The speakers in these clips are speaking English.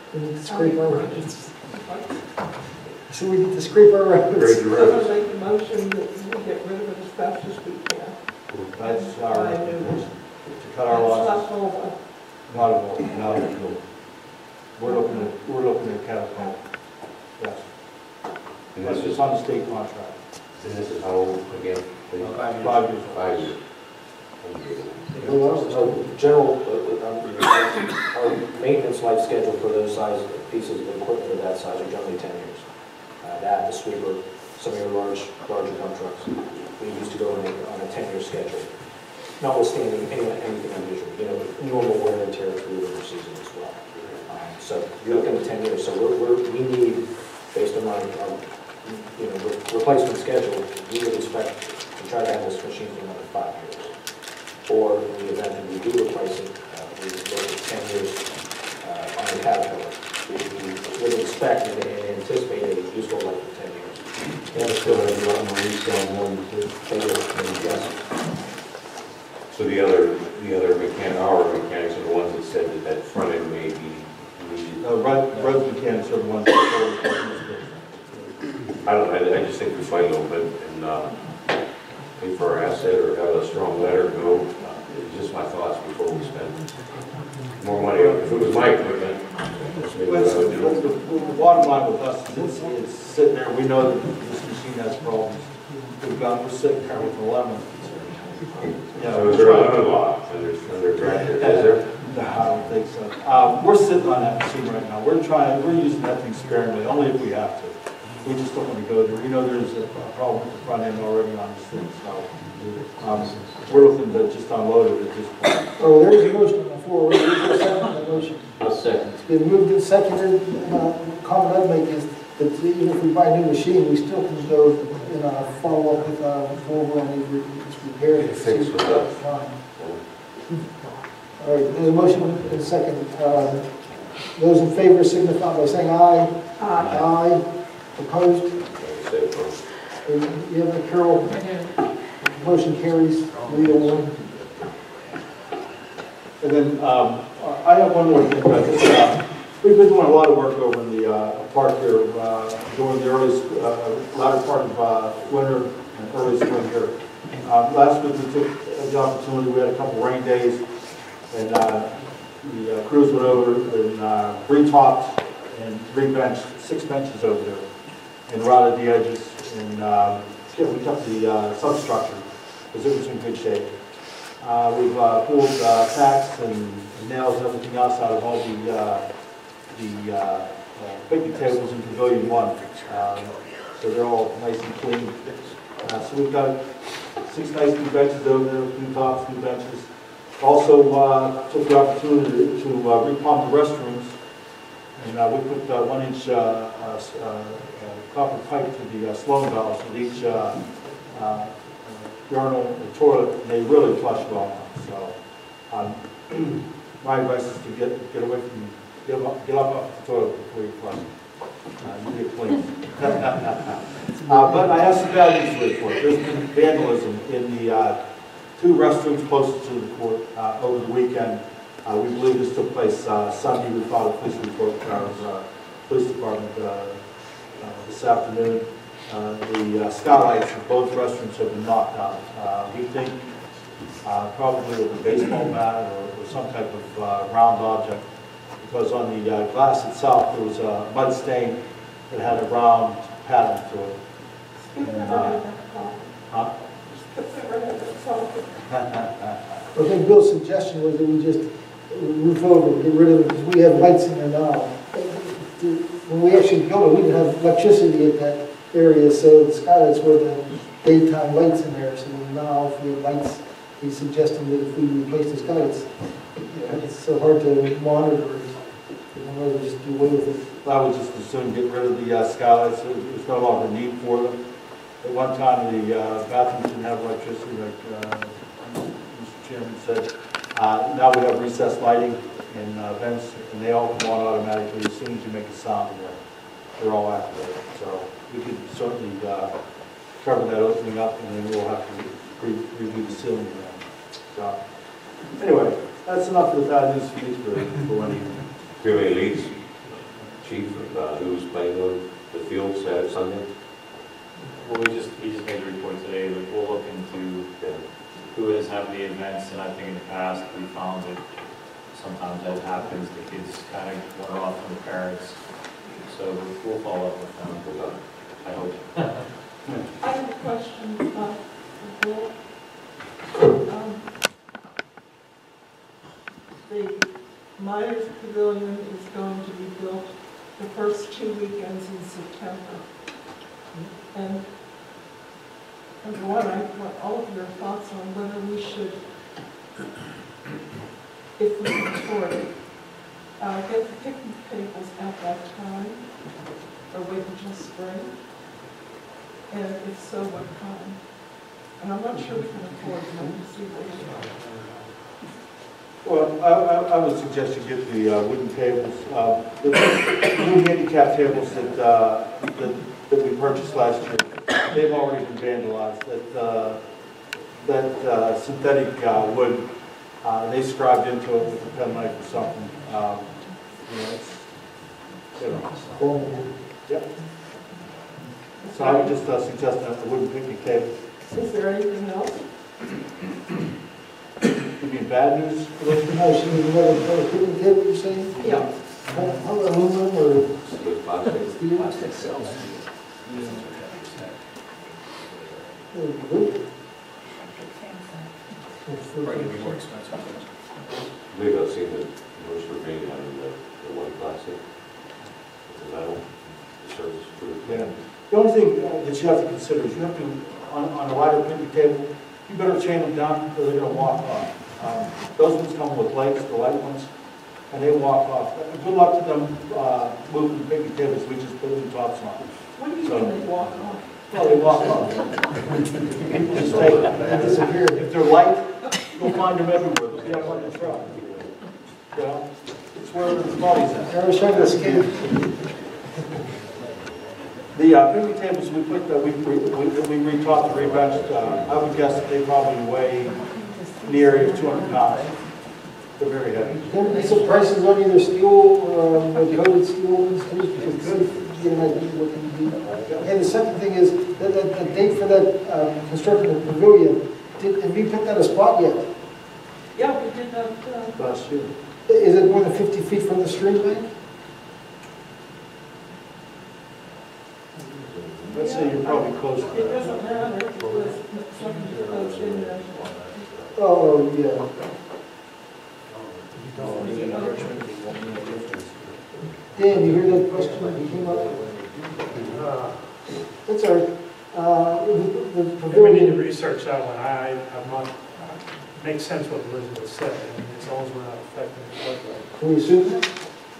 We need to scrape our roads. So we need to scrape our roads. Grade your roads. So make the motion that we get rid of it as fast as we can. That's our recommendation, to cut our It's losses. not over. Not at all, not at all. We're looking at catastrophe. Yes. And That's this just is, on the state contract. and this is how old again? 5 years. 5 years. General, our maintenance life schedule for those size pieces of equipment of that size are generally 10 years. That, the sweeper, some of your larger dump trucks, we used to go on a 10-year schedule, notwithstanding anything unusual, normal wear and tear through the winter season as well. So you're looking at 10 years. So we need, based on our replacement schedule, we would expect to try to have this machine for another 5 years. Or in the event that we do replace it, we would look at 10 years on the Caterpillar. We would expect and anticipate a useful life of 10 years. And still have a lot more resale more than this. Yes. So the other our mechanics are the ones that said that that front end may be needed. Road mechanics are the ones that I don't know, I just think we fight a little bit and pay for our asset or have a strong letter go. It's just my thoughts before we spend more money. If it was my equipment, that's maybe what I would do. the bottom line with us is it's sitting there. We know that this machine has problems. We're sitting there with a lemon. So is there a limit law under tractor? Is there? No, I don't think so. We're sitting on that machine right now. We're using that thing sparingly, only if we have to. We just don't want to go there. We know there's a problem with the front end already on this thing, so we're looking to just unload it at this point. Oh, there's a motion on the floor. We'll second that motion. I'll second. It's been moved and seconded. Comment I'd make is that even if we buy a new machine, we still can go and follow up with Volvo on these repairs. Fix with us. Fine. All right, there's a motion and a second. Those in favor signify by saying aye. Aye. Opposed? You have a Carol? Motion carries 3-1. And then I have one more thing. We've been doing a lot of work over in the park here during the latter part of winter and early spring here. Last week we took the opportunity. We had a couple rain days, and the crews went over and re-topped and re-benched 6 benches over there and routed the edges, and we kept the substructure because it was in good shape. We've pulled tacks and nails and everything else out of all the picnic tables in Pavilion 1. So they're all nice and clean. So we've got 6 nice new benches over there, new tops, new benches. Also took the opportunity to repump the restrooms, and we put 1-inch copper pipe to the Sloan valves with each urinal and toilet, and they really flush well. So my advice is to get away from, get up off the toilet before you flush. You get clean. But I have some bad news to report. There's been vandalism in the 2 restrooms closest to the court over the weekend. We believe this took place Sunday. We filed a police report with our police department this afternoon. The skylights of both restrooms have been knocked out. We think probably with a baseball bat or some type of round object, because on the glass itself there was a mud stain that had a round pattern to it. And, I think Bill's suggestion was that we just roof over and get rid of it because we have lights in there now. When we actually built it, we didn't have electricity in that area, so the skylights were the daytime lights in there. So now if we have lights, he's suggesting that if we replace the skylights, it's so hard to monitor it. We'd rather just do away with it. I would just as soon get rid of the skylights. There's no longer need for them. At one time, the bathrooms didn't have electricity, like Mr. Chairman said. Now we have recessed lighting and vents, and they all come on automatically as soon as you make a sound in there. They're all activated. So we could certainly cover that opening up, and then we'll have to review the ceiling again. So anyway, that's enough of the bad news for me for one evening. Do you have any leaks? who's playing on the field Saturday, Sunday? Well, he just made a report today, but we'll look into who is having the events, and I think in the past, we found that sometimes that happens, the kids kind of wander off from the parents, so we'll follow up with them, I hope. I have a question, Bill. The Myers Pavilion is going to be built the first 2 weekends in September. And number one, I want all of your thoughts on whether we should, if we can afford it, get the picnic tables at that time, or wait until spring? And if so, what kind? And I'm not sure we can afford them to see what we are. Well, I would suggest you get the wooden tables, the new handicap tables that we purchased last year. They've already been vandalized. That synthetic wood, they scribed into it with a pen knife or something. Yep. So I would just suggest a wooden picnic table. Is there anything else? You mean bad news? No, she needs another picnic table, you're saying? Yeah. How aluminum or With plastic? steel? Plastic cells. Wood? Probably gonna be more expensive. Maybe I've seen the most remaining having the white plastic, the metal, the surface proof. Yeah. The only thing that you have to consider is you have to, on a lighter picnic table, you better chain them down or they're going to walk off. Those ones come with lights, the light ones, and they walk off. Good luck to them moving picnic tables. We just put new tops on. What do you mean they walk off? Well, they walk off. People just take them. They disappear. If they're light, you'll find them everywhere. They'll be up on the truck. You know? It's where the party's at. I was trying to escape. The picnic tables we put, we retaught the rebenched, I would guess that they probably weigh in the area of 200 pounds. They're very heavy. Can we get some prices on either steel or coated steel ones too? Because it's good to get an idea what can be. And the second thing is, that the date for that constructing the pavilion, have you picked out a spot yet? Yeah, we did that. Last year. Is it more than 50 feet from the stream bank? Let's say you're probably close to It that. doesn't matter because something goes in there. Oh, yeah. Dan, you hear that question that came up? That's all right. The We need to pavilion, research that one. I'm not, makes sense what Elizabeth said. I mean, as long as we're not affecting the floodway. can we assume that?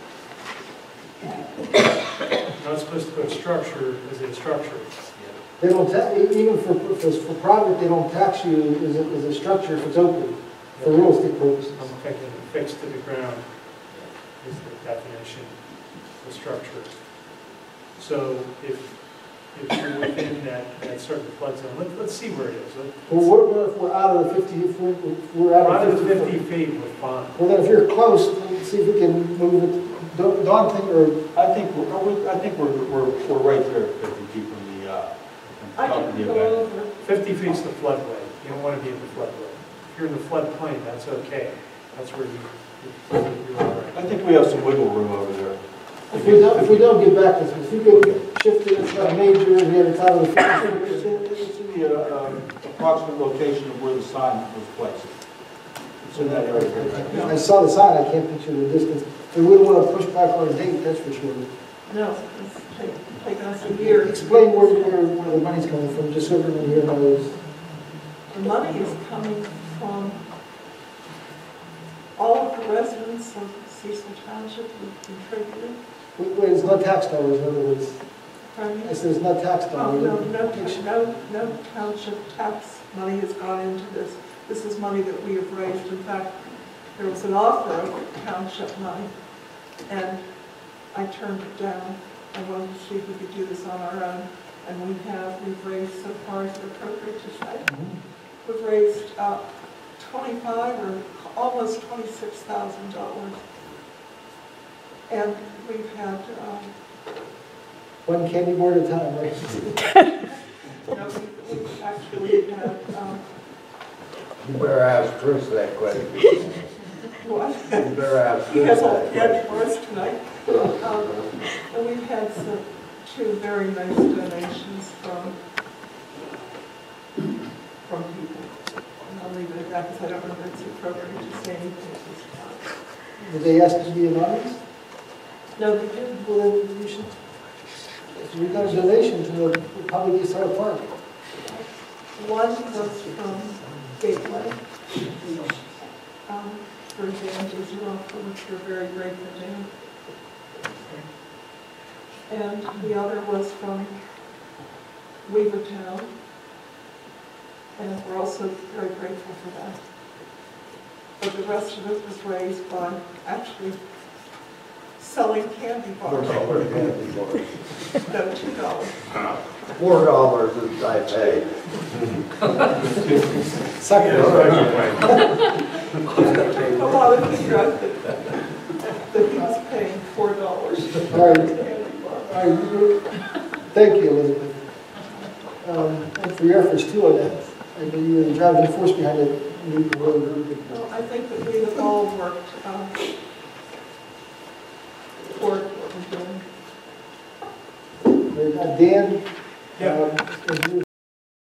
You're not supposed to put structure as a structure. They don't, even for private, they don't tax you as a structure if it's open, for real estate purposes. I'm thinking fixed to the ground is the definition of structure. So if you're within that certain flood zone, let's see where it is. Well, what about if we're out of the 50, if we're out Out of of 50 50 feet? feet, we're fine. Well, then if you're close, let's see if we can move it. Don think, or I think we're right there at 50 feet from the, I top of can the go event. over. 50 feet's the floodway. You don't want to be in the floodway. If you're in the floodplain, that's okay. That's where you're all right. I think we have some wiggle room over there. if we don't get back this, if you get shifted, it's not major, and you have a time of the 50 feet. It's in the approximate location of where the sign was placed. It's in that area. I saw the sign, I can't picture the distance. We wouldn't want to push back our date, that's for sure. No, it's taken us a year. Explain where the money's coming from, just so everyone here knows. The money is coming from all of the residents of Cecil Township who contributed. Wait, it's not tax dollars, in other words. Pardon me? I said it's not tax Oh, dollars. no township tax money has gone into this. This is money that we have raised. In fact, there was an offer of township money, and I turned it down. I wanted to see if we could do this on our own, and we've raised, so far as appropriate to say, we've raised 25 or almost $26,000. And we've had, One candy bar at a time, right? we've actually had, You better ask Chris that question. what? You better ask He Chris has all that the question. for us tonight. And we've had two very nice donations from people. And I'll leave it at that because I don't know if it's appropriate to say anything at this time. Did they ask to be anonymous? No, they didn't. Well, then you should, if we got a donation to the public use our park. One was from Gateway, for vandalism, for which we're very grateful to him. And the other was from Weavertown, and we're also very grateful for that. But the rest of it was raised by actually selling candy bars. $4 candy bar. No, $2. $4 is I pay. Second. A lot of us got that he was paying $4 All right. for a candy bar. All right, thank you, Elizabeth. And for your efforts too on that. I know you were the driving force behind it. Well, I think that we have all worked toward what we're doing. Dan? Yeah. As you